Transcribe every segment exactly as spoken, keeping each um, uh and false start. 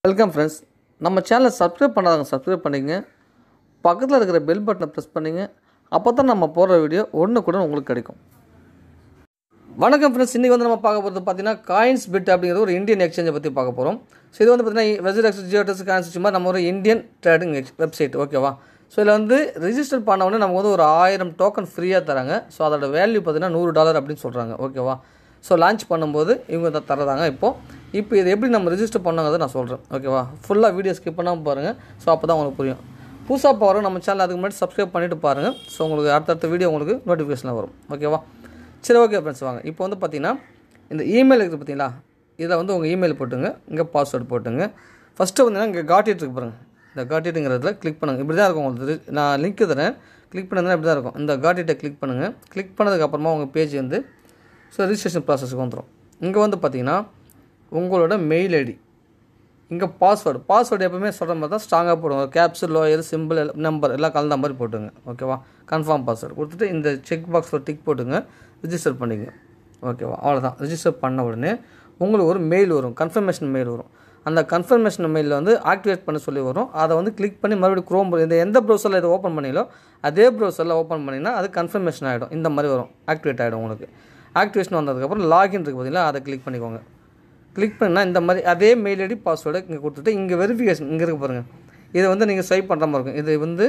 Welcome friends. நம்ம சேனலை subscribe பண்ணாதவங்க சப்ஸ்கிரைப் பண்ணிங்க. பக்கத்துல இருக்கிற பெல் பட்டனை பிரஸ் பண்ணுங்க. அப்பதான் நம்ம போடுற வீடியோ ஒண்ணுக்குடன் உங்களுக்கு கிடைக்கும். வணக்கம் ஃப்ரெண்ட்ஸ். இன்னைக்கு வந்து நம்ம பார்க்க போறது பாத்தீங்கன்னா Coinsbit அப்படிங்கிற ஒரு இந்தியன் எக்ஸ்சேஞ்சை பத்தி பார்க்க போறோம். சோ இது வந்து பாத்தீங்கன்னா Whatsap, Giottus, Coinswitch மாதிரி நம்ம ஒரு இந்தியன் ட்ரேடிங் வெப்சைட், ஓகேவா? சோ இதுல வந்து ரெஜிஸ்டர் பண்ண உடனே நமக்கு வந்து ஒரு ஆயிரம் டோக்கன் ஃப்ரீயா தராங்க. சோ அதோட வேல்யூ பாத்தீங்கன்னா நூறு டாலர் அப்படின்னு சொல்றாங்க, ஓகேவா? ஸோ லான்ச் பண்ணும்போது இவங்க தரதாங்க. இப்போது இப்போ இது எப்படி நம்ம ரெஜிஸ்டர் பண்ணாங்கிறத நான் சொல்கிறேன், ஓகேவா? ஃபுல்லாக வீடியோ ஸ்கிப் பண்ணாமல் பாருங்கள். ஸோ அப்போ தான் உங்களுக்கு புரியும். புதுசாக பாருங்கள் நம்ம சேனல், அதுக்கு முன்னாடி சப்ஸ்கிரைப் பண்ணிவிட்டு பாருங்கள். ஸோ உங்களுக்கு அடுத்தடுத்த வீடியோ உங்களுக்கு நோட்டிஃபிகேஷனில் வரும், ஓகேவா? சரி, ஓகே ஃப்ரெண்ட்ஸ், வாங்க. இப்போ வந்து பார்த்தீங்கன்னா இந்த இமெயில் இருக்குது பார்த்தீங்களா, இதில் வந்து உங்கள் இமெயில் போட்டுங்க, இங்கே பாஸ்வேர்டு போட்டுங்க. ஃபஸ்ட்டு வந்து இங்கே காட்டிட்டு இருக்கு பாருங்கள், இந்த காட்டிட்டுங்கிறதுல கிளிக் பண்ணுங்கள். இப்படி தான் இருக்கும் உங்களுக்கு. நான் லிங்க் தரேன், கிளிக் பண்ணதுனா இப்படி தான் இருக்கும். இந்த காட்டிட்டை கிளிக் பண்ணுங்கள். கிளிக் பண்ணதுக்கப்புறமா உங்கள் பேஜ் வந்து ஸோ ரிஜிஸ்ட்ரேஷன் ப்ராசஸ்க்கு வந்துடும். இங்கே வந்து பார்த்தீங்கன்னா உங்களோட மெயில் ஐடி, இங்கே பாஸ்வேர்டு பாஸ்வேர்டு எப்போவுமே சொல்கிற மாதிரி தான் ஸ்ட்ராங்காக போடுங்க. கேப்ஸு, லோயர், சிம்பிள், நம்பர் எல்லாம் கலந்த மாதிரி போட்டுங்க, ஓகேவா? கன்ஃபார்ம் பாஸ்வேர்டு கொடுத்துட்டு இந்த செக் பாக்ஸ் ஒரு டிக் போட்டுங்க, ரிஜிஸ்டர் பண்ணிங்க, ஓகேவா? அவ்வளோதான். ரிஜிஸ்டர் பண்ண உடனே உங்களுக்கு ஒரு மெயில் வரும், கன்ஃபர்மேஷன் மெயில் வரும். அந்த கன்ஃபர்மேஷன் மெயிலில் வந்து ஆக்டிவேட் பண்ண சொல்லி வரும். அதை வந்து கிளிக் பண்ணி மறுபடியும் க்ரோம், இந்த எந்த ப்ரௌசரில் இதை ஓப்பன் பண்ணீங்களோ அதே ப்ரௌசரில் ஓப்பன் பண்ணிங்கன்னா அது கன்ஃபர்மேஷன் ஆகிடும். இந்த மாதிரி வரும், ஆக்டிவேட் ஆகிடும் உங்களுக்கு. ஆக்டிவேஷன் வந்ததுக்கப்புறம் லாகின் இருக்குது பார்த்தீங்களா, அதை கிளிக் பண்ணிக்கோங்க. கிளிக் பண்ணால் இந்த மாதிரி அதே மெயில் ஐடி பாஸ்வேர்டை இங்கே கொடுத்துட்டு இங்கே வெரிஃபிகேஷன் இங்கே இருக்க பாருங்கள். இதை வந்து நீங்கள் ஸ்வைப் பண்ணுற மாதிரி இருக்கும். இது வந்து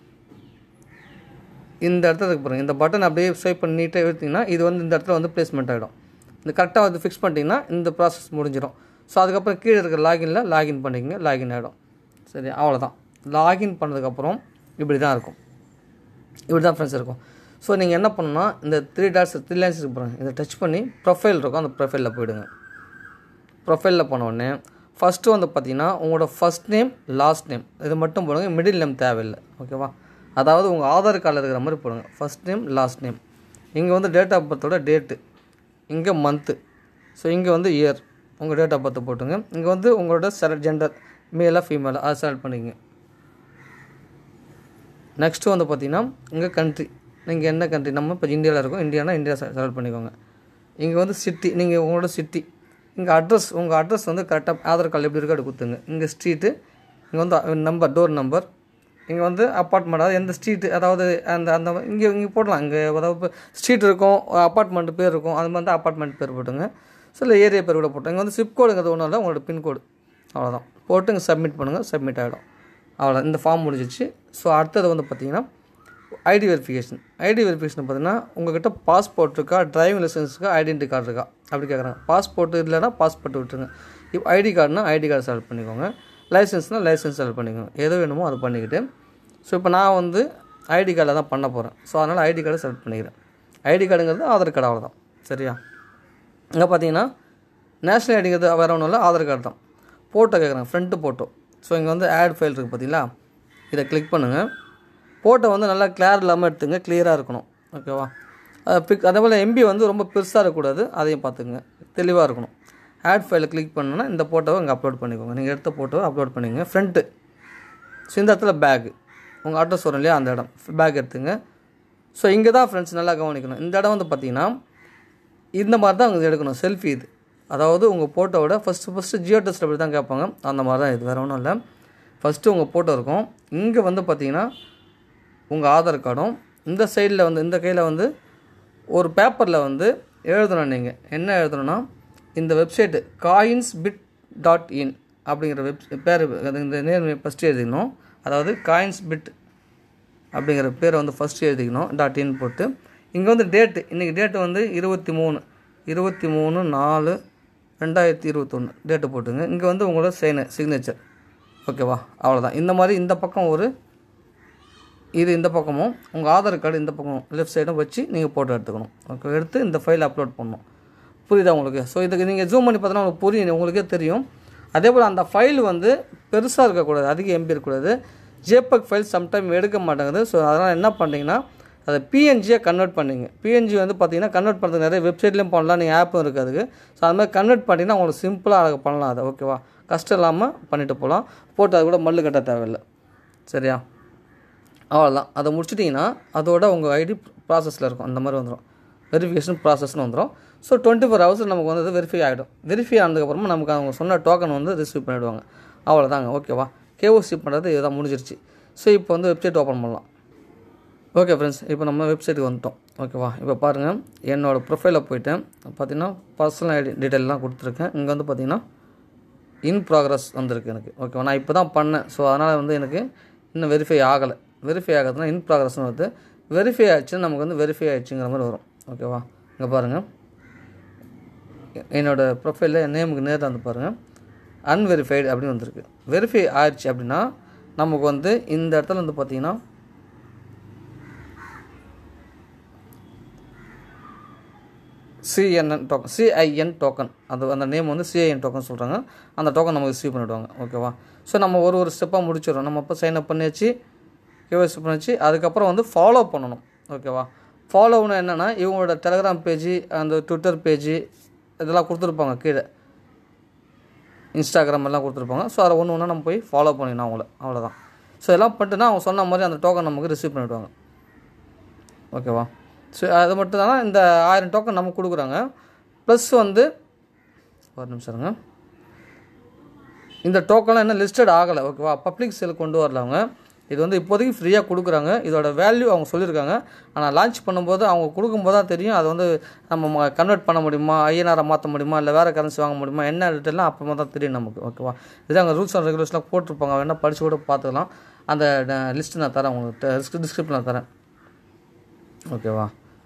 இந்த இடத்துல இருக்கு பாருங்கள், இந்த பட்டன் அப்படியே ஸ்வைப் பண்ணி நீட்டாக எடுத்திங்கன்னா இது வந்து இந்த இடத்துல வந்து ப்ளேஸ்மெண்ட் ஆகிடும். இந்த கரெக்டாக வந்து ஃபிக்ஸ் பண்ணிட்டீங்கன்னா இந்த ப்ராசஸ் முடிஞ்சிடும். ஸோ அதுக்கப்புறம் கீழே இருக்கிற லாகினில் லாகின் பண்ணிக்கங்க, லாகின் ஆகிடும். சரி, அவ்வளோதான். லாகின் பண்ணதுக்கப்புறம் இப்படி தான் இருக்கும், இப்படி தான் ஃப்ரெண்ட்ஸ் இருக்கும். ஸோ நீங்கள் என்ன பண்ணணும்னா இந்த த்ரீ டாட்ஸ் த்ரீ லைன்ஸ் இருக்கு பாருங்கள், இதை டச் பண்ணி ப்ரொஃபைல் இருக்கும், அந்த ப்ரொஃபைலில் போய்டுங்க. ப்ரொஃபைலில் போன உடனே ஃபஸ்ட்டு வந்து பார்த்தீங்கன்னா உங்களோட ஃபஸ்ட் நேம், லாஸ்ட் நேம் இது மட்டும் போடுங்க. மிடில் நேம் தேவையில்லை, ஓகேவா? அதாவது உங்கள் ஆதார் கார்டில் இருக்கிற மாதிரி போடுங்க. First name, last name. இங்கே வந்து டேட் ஆஃப் பர்த்தோட டேட்டு, இங்கே மந்த்து, ஸோ இங்கே வந்து இயர், உங்கள் டேட் ஆஃப் பர்த்தை போட்டுங்க. இங்கே வந்து உங்களோட செலக்ட் ஜெண்டர், மேலாக ஃபீமேலாக அதை செலக்ட் பண்ணிக்கங்க. நெக்ஸ்ட்டு வந்து பார்த்தீங்கன்னா இங்கே கண்ட்ரி, நீங்கள் என்ன கண்ட்ரி, நம்ம இப்போ இந்தியாவில் இருக்கோம், இந்தியானா இந்தியா செலக்ட் பண்ணிக்கோங்க. இங்கே வந்து சிட்டி, நீங்கள் உங்களோட சிட்டி. இங்கே அட்ரஸ், உங்கள் அட்ரஸ் வந்து கரெக்டாக ஆதார் கார்டு எப்படி இருக்கோ அது கொடுத்துங்க. இங்கே ஸ்ட்ரீட்டு, இங்கே வந்து நம்பர், டோர் நம்பர், இங்கே வந்து அப்பார்ட்மெண்ட், அதாவது எந்த ஸ்ட்ரீட்டு, அதாவது அந்த அந்த இங்கே இங்கே போடலாம். இங்கே அதாவது இப்போ ஸ்ட்ரீட் இருக்கும், அப்பார்ட்மெண்ட் பேர் இருக்கும், அது மாதிரி தான் அப்பார்ட்மெண்ட் பேர் போட்டுங்க. ஸோ இல்லை ஏரியா பேர் கூட போட்டோம். இங்கே வந்து சிப் கோடுங்கிறது ஒன்றும் இல்லை, உங்களோட பின்கோடு, அவ்வளோதான். போட்டு இங்கே சப்மிட் பண்ணுங்கள், சப்மிட் ஆகிடும். அவ்வளோ, இந்த ஃபார்ம் முடிஞ்சிச்சு. ஸோ அடுத்தது வந்து பார்த்தீங்கன்னா ஐடி வெரிஃபிகேஷன். ஐடி வெரிஃபிகேஷன் பார்த்தீங்கன்னா உங்கள்கிட்ட பாஸ்போர்ட் இருக்கா, டிரைவிங் லைசன்ஸ் இருக்கா, ஐடென்டி கார்டு இருக்கா அப்படி கேட்குறாங்க. பாஸ்போர்ட் இல்லைனா பாஸ்போர்ட் விட்டுருங்க. இப்போ ஐடி கார்டுனா ஐடி கார்டு செலக்ட் பண்ணிக்கோங்க, லைசன்ஸ்னால் லைசன்ஸ் செலக்ட் பண்ணிக்கோங்க. எது வேணுமோ அதை பண்ணிக்கிட்டு, ஸோ இப்போ நான் வந்து ஐடி கார்டில் தான் பண்ண போகிறேன். ஸோ அதனால் ஐடி கார்டை செலக்ட் பண்ணிக்கிறேன். ஐடி கார்டுங்கிறது ஆதார் கார்டு, அவ்வளோதான். சரியா? இங்கே பார்த்தீங்கன்னா நேஷ்னல் ஐடிங்கிறது வேறு ஒன்றும் இல்லை, ஆதார் கார்டு தான். ஃபோட்டோ கேட்குறாங்க, ஃப்ரண்ட்டு ஃபோட்டோ. ஸோ இங்கே வந்து ஆட் ஃபைல் இருக்குது பார்த்தீங்களா, இதை கிளிக் பண்ணுங்கள். ஃபோட்டோ வந்து நல்லா கிளியர் இல்லாமல் எடுத்துங்க, கிளியராக இருக்கணும், ஓகேவா? பிக் அதே போல் எம்பி வந்து ரொம்ப பெருசாக இருக்கக்கூடாது, அதையும் பார்த்துக்குங்க, தெளிவாக இருக்கணும். ஆட் ஃபைலை கிளிக் பண்ணோன்னா இந்த ஃபோட்டோவை இங்கே அப்லோட் பண்ணிக்கோங்க. நீங்கள் எடுத்த ஃபோட்டோவை அப்லோட் பண்ணிங்க. ஃப்ரண்ட்டு, ஸோ இந்த இடத்துல பேக்கு, உங்கள் அட்ரஸ் வரும் இல்லையா, அந்த இடம் பேக் எடுத்துங்க. ஸோ இங்கே தான் ஃப்ரெண்ட்ஸ் நல்லா கவனிக்கணும். இந்த இடம் வந்து பார்த்தீங்கன்னா இந்த மாதிரி தான் உங்களுக்கு எடுக்கணும். செல்ஃபி இது, அதாவது உங்கள் ஃபோட்டோவோட ஃபஸ்ட்டு ஃபஸ்ட்டு ஜியோடஸ்ட்டில் அப்படி தான் கேட்பாங்க, அந்த மாதிரி தான் இது, வேறு ஒன்றும் இல்லை. ஃபஸ்ட்டு உங்கள் ஃபோட்டோ இருக்கும். இங்கே வந்து பார்த்தீங்கன்னா உங்கள் ஆதார் கார்டும், இந்த சைடில் வந்து இந்த கையில் வந்து ஒரு பேப்பரில் வந்து எழுதணும். நீங்கள் என்ன எழுதணும்னா இந்த வெப்சைட்டு காயின்ஸ்பிட் டாட் இன் அப்படிங்கிற வெப் பேர், இந்த நேம் ஃபஸ்ட்டு எழுதிக்கணும். அதாவது காயின்ஸ்பிட் அப்படிங்கிற பேரை வந்து ஃபஸ்ட்டு எழுதிக்கணும், டாட் இன் போட்டு. இங்கே வந்து டேட்டு, இன்றைக்கி டேட்டு வந்து இருபத்தி மூணு இருபத்தி மூணு நாலு ரெண்டாயிரத்தி இருபத்தொன்று டேட்டு போட்டுங்க. இங்கே வந்து உங்களோட சைன சிக்னேச்சர், ஓகேவா? அவ்வளோதான். இந்த மாதிரி இந்த பக்கம் ஒரு இது, இந்த பக்கமும் உங்கள் ஆதார் கார்டு இந்த பக்கமும் லெஃப்ட் சைடும் வச்சு நீங்கள் ஃபோட்டோ எடுத்துக்கணும், ஓகே? எடுத்து இந்த ஃபைல் அப்லோட் பண்ணணும். புரியுதா உங்களுக்கு? ஸோ இதுக்கு நீங்கள் ஜூம் பண்ணி பார்த்தோன்னா உங்களுக்கு புரியும், உங்களுக்கே தெரியும். அதே போல் அந்த ஃபைல் வந்து பெருசாக இருக்கக்கூடாது, அதிக எம்பி இருக்கக்கூடாது. ஜேபக் ஃபைல் சம்டைம் எடுக்க மாட்டேங்குது. ஸோ அதனால் என்ன பண்ணுறீங்கன்னா அதை பிஎன்ஜியாக கன்வெர்ட் பண்ணிங்க. பிஎன்ஜி வந்து பார்த்தீங்கன்னா கன்வெர்ட் பண்ணுறதுக்கு நிறைய வெப்சைட்லேயும் பண்ணலாம், நீங்கள் ஆப்பும் இருக்குது அதுக்கு. ஸோ அது மாதிரி கன்வெர்ட் பண்ணிங்கன்னா உங்களுக்கு சிம்பிளாக அதை பண்ணலாம், அதை, ஓகேவா? கஷ்டம் இல்லாமல் பண்ணிவிட்டு போகலாம். போட்டு அது கூட மல்லு கட்ட தேவையில்லை. சரியா? அவ்வளோதான். அதை முடிச்சிட்டிங்கன்னா அதோட உங்கள் ஐடி ப்ராசஸில் இருக்கும், அந்த மாதிரி வந்துடும். வெரிஃபிகேஷன் ப்ராசஸ்னு வந்துடும். ஸோ டுவெண்ட்டி ஃபோர் ஹவர்ஸ் நமக்கு வந்து வெரிஃபை ஆகிடும். வெரிஃபை ஆனதுக்கப்புறமா நமக்கு அவங்க சொன்ன டோக்கன் வந்து ரிசீவ் பண்ணிவிடுவாங்க. அவ்வளோதாங்க. ஓகேவா, கேஒய்சி பண்ணுறது இதுதான் முடிஞ்சிருச்சு. ஸோ இப்போ வந்து வெப்சைட் ஓப்பன் பண்ணலாம். ஓகே ஃப்ரெண்ட்ஸ், இப்போ நம்ம வெப்சைட்டுக்கு வந்துட்டோம். ஓகேவா, இப்போ பாருங்கள், என்னோடய ப்ரொஃபைலில் போய்ட்டு பார்த்தீங்கன்னா பர்சனல் ஐடி டீட்டெயிலாம் கொடுத்துருக்கேன். இங்கே வந்து பார்த்திங்கன்னா இன் ப்ராக்ரஸ் வந்திருக்கு எனக்கு. ஓகேவா, நான் இப்போ தான் பண்ணேன். ஸோ அதனால் வந்து எனக்கு இன்னும் வெரிஃபை ஆகலை. வெரிஃபை ஆகிறதுனா இன் ப்ராக்ரஸ்னு வருது. வெரிஃபை ஆகிடுச்சுன்னா நமக்கு வந்து வெரிஃபை ஆகிடுச்சுங்கிற மாதிரி வரும். ஓகேவா, இங்கே பாருங்கள், என்னோடய ப்ரொஃபைலில் என் நேமுக்கு நேரில் வந்து பாருங்கள் அன்வெரிஃபைடு அப்படின்னு வந்திருக்கு. வெரிஃபை ஆயிடுச்சு அப்படின்னா நமக்கு வந்து இந்த இடத்துல வந்து பார்த்திங்கன்னா சிஎன்என் டோக்கன் சிஐஎன் டோக்கன் அது அந்த நேம் வந்து சிஐஎன் டோக்கன் சொல்கிறாங்க. அந்த டோக்கன் நமக்கு ரிசீவ் பண்ணிவிடுவாங்க. ஓகேவா, ஸோ நம்ம ஒரு ஒரு ஸ்டெப்பாக முடிச்சிடறோம். நம்ம இப்போ சைன் அப் பண்ணியாச்சு, கேஒய்சி பண்ணியாச்சு. அதுக்கப்புறம் வந்து ஃபாலோ பண்ணணும். ஓகேவா, ஃபாலோவுன்னு என்னென்னா இவங்களோட டெலகிராம் பேஜு, அந்த ட்விட்டர் பேஜு இதெல்லாம் கொடுத்துருப்பாங்க, கீழே இன்ஸ்டாகிராம் எல்லாம் கொடுத்துருப்பாங்க. ஸோ அதை ஒன்று ஒன்றா நம்ம போய் ஃபாலோ பண்ணிடணும் அவங்கள. அவ்வளோதான். ஸோ எல்லாம் பண்ணிட்டுனா அவங்க சொன்ன மாதிரி அந்த டோக்கன் நமக்கு ரிசீவ் பண்ணிவிடுவாங்க. ஓகேவா, ஸோ அது மட்டும் தான் இந்த ஆயிரம் டோக்கன் நமக்கு கொடுக்குறாங்க. ப்ளஸ் வந்து ஒரு நிமிஷம் இருங்க, இந்த டோக்கன்லாம் இன்னும் லிஸ்டட் ஆகலை. ஓகேவா, பப்ளிக் சேல் கொண்டு வரல அவங்க. இது வந்து இப்போதைக்கு ஃப்ரீயாக கொடுக்குறாங்க. இதோட வேல்யூ அவங்க சொல்லியிருக்காங்க. ஆனால் லான்ச் பண்ணும்போது அவங்க கொடுக்கும்போது தான் தெரியும் அது வந்து நம்ம கன்வெர்ட் பண்ண முடியுமா, ஐஎன்ஆரை மாற்ற முடியுமா, இல்லை வேறு கரன்சி வாங்க முடியுமா, என்ன டீட்டெயிலாம் அப்புறமா தான் தெரியும் நமக்கு. ஓகேவா, இது அங்கே ரூல்ஸ் அண்ட் ரெகுலேஷன்லாம் போட்டிருப்பாங்க. வேணால் படித்து கூட பார்த்துக்கலாம். அந்த லிஸ்ட்டு நான் தரேன் உங்களுக்கு, டிஸ்கிரிப்ஷன் நான் தரேன். ஓகேவா,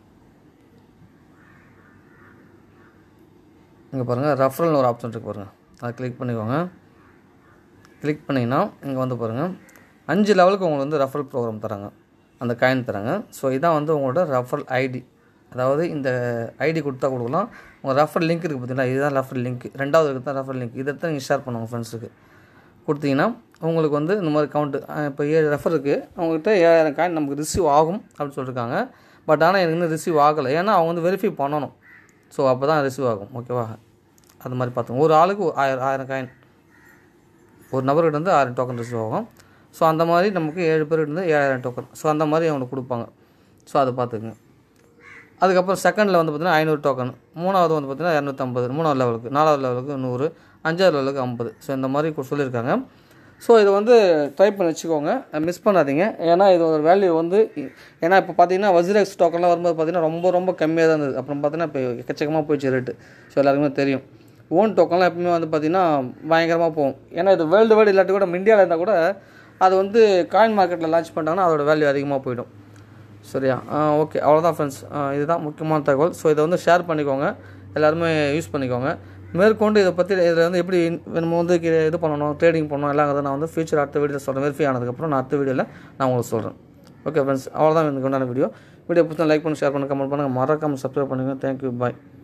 இங்கே பாருங்கள் ரெஃபரல்னு ஒரு ஆப்ஷன் இருக்குது பாருங்கள், அதை கிளிக் பண்ணிக்கோங்க. கிளிக் பண்ணிங்கன்னா இங்கே வந்து பாருங்கள் அஞ்சு லெவலுக்கு உங்களுக்கு வந்து ரெஃபரல் ப்ரோக்ராம் தராங்க, அந்த காயின் தராங்க. ஸோ இதான் வந்து உங்களோட ரெஃபரல் ஐடி. அதாவது இந்த ஐடி கொடுத்தா கொடுக்கலாம். உங்கள் ரெஃபரல் லிங்க் இருக்குது பார்த்தீங்கன்னா, இதுதான் ரெஃபரல் லிங்க். ரெண்டாவது இருக்குது தான் ரெஃபரல் லிங்க். இதை தான் நீங்கள் ஷேர் பண்ணுங்கள் ஃப்ரெண்ட்ஸுக்கு. கொடுத்தீங்கன்னா உங்களுக்கு வந்து இந்த மாதிரி கவுண்ட்டு இப்போ ஏழு ரெஃபர் இருக்குது. அவங்ககிட்ட ஏழாயிரம் காயின் நமக்கு ரிசீவ் ஆகும் அப்படின்னு சொல்லியிருக்காங்க. பட் ஆனால் எனக்கு இன்னும் ரிசீவ் ஆகலை. ஏன்னா அவங்க வந்து வெரிஃபை பண்ணணும். ஸோ அப்போ தான் ரிசீவ் ஆகும். ஓகேவா, அது மாதிரி பார்த்துங்க. ஒரு ஆளுக்கு ஆயிரம் ஆயிரம் காயின், ஒரு நபர்கிட்ட வந்து ஆயிரம் டோக்கன் ரிசீவ் ஆகும். ஸோ அந்த மாதிரி நமக்கு ஏழு பேர்கிட்ட இருந்து ஏழாயிரம் டோக்கன். ஸோ அந்த மாதிரி அவங்களுக்கு கொடுப்பாங்க. ஸோ அதை பார்த்துக்குங்க. அதுக்கப்புறம் செகண்டில் வந்து பார்த்திங்கன்னா ஐநூறு டோக்கன், மூணாவது வந்து பார்த்திங்கன்னா இரநூத்தம்பது, மூணாவது லெவலுக்கு, நாலாவது லெவலுக்கு நூறு, அஞ்சாவது லெவலுக்கு ஐம்பது. ஸோ இந்த மாதிரி சொல்லியிருக்காங்க. ஸோ இதை வந்து ட்ரை பண்ணி வச்சுக்கோங்க, மிஸ் பண்ணாதீங்க. ஏன்னா இது ஒரு வேல்யூ வந்து, ஏன்னா இப்போ பார்த்தீங்கன்னா வஜ்ரெக்ஸ் டோக்கன்லாம் வரும்போது பார்த்திங்கன்னா ரொம்ப ரொம்ப கம்மியாக தான் இருந்தது. அப்புறம் பார்த்தீங்கன்னா இப்போ எக்கச்சக்கமாக போயிடுச்சு ரேட்டு. ஸோ எல்லாருக்குமே தெரியும். ஓன் டோக்கன்லாம் எப்பவுமே வந்து பார்த்திங்கன்னா பயங்கரமாக போகும். ஏன்னா இது வேர்ல்டு வைடு இல்லாட்டி கூட இந்தியாவில் இருந்தால் கூட அது வந்து காயின் மார்க்கெட்டில் லான்ச் பண்ணிட்டாங்கன்னா அதோட வேல்யூ அதிகமாக போயிடும். சரியா, ஓகே, அவ்வளோதான் ஃப்ரெண்ட்ஸ். இதுதான் முக்கியமான தகவல். ஸோ இதை வந்து ஷேர் பண்ணிக்கோங்க, எல்லாருமே யூஸ் பண்ணிக்கோங்க. மேற்கொண்டு இதை பற்றி இதில் வந்து எப்படி நம்ம வந்து இது பண்ணணும், ட்ரேடிங் பண்ணணும் எல்லாம் நான் வந்து ஃபியூச்சர் அடுத்த வீடியோவில் சொல்கிறேன். வெரிஃபை ஆனதுக்கப்புறம் நான் அடுத்த வீடியோவில் நான் உங்களுக்கு சொல்கிறேன். ஓகே ஃப்ரெண்ட்ஸ், அவ்வளோதான் எனக்கு உண்டான வீடியோ. வீடியோ பிடிச்சா லைக் பண்ணி, ஷேர் பண்ணி, கமெண்ட் பண்ணுங்கள், மறக்காமல் சப்ஸ்கிரைப் பண்ணுங்கள். தேங்க்யூ, பாய்.